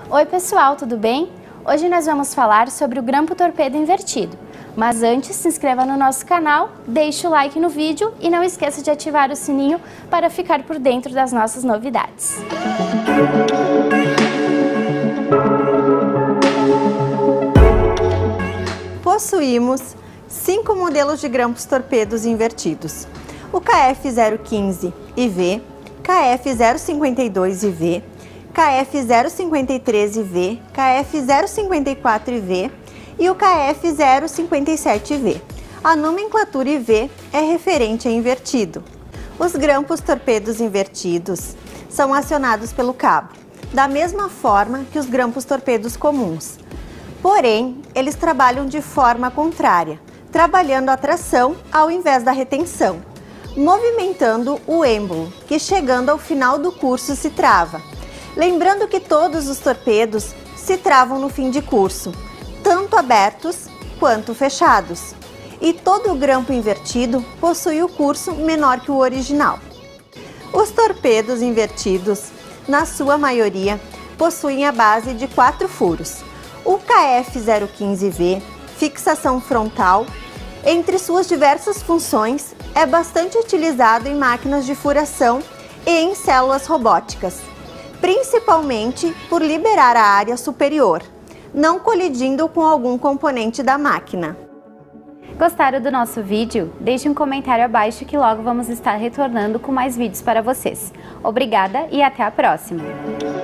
Oi pessoal, tudo bem? Hoje nós vamos falar sobre o grampo torpedo invertido. Mas antes, se inscreva no nosso canal, deixe o like no vídeo e não esqueça de ativar o sininho para ficar por dentro das nossas novidades. Possuímos 5 modelos de grampos torpedos invertidos: o KF-015IV, KF-052IV, KF-053IV, KF-054IV e o KF-057IV. A nomenclatura IV é referente a invertido. Os grampos torpedos invertidos são acionados pelo cabo, da mesma forma que os grampos torpedos comuns. Porém, eles trabalham de forma contrária, trabalhando a tração ao invés da retenção, movimentando o êmbolo, que chegando ao final do curso se trava. Lembrando que todos os torpedos se travam no fim de curso, tanto abertos quanto fechados. E todo o grampo invertido possui o curso menor que o original. Os torpedos invertidos, na sua maioria, possuem a base de 4 furos. O KF-015V, fixação frontal, entre suas diversas funções, é bastante utilizado em máquinas de furação e em células robóticas, principalmente por liberar a área superior, não colidindo com algum componente da máquina. Gostaram do nosso vídeo? Deixe um comentário abaixo que logo vamos estar retornando com mais vídeos para vocês. Obrigada e até a próxima!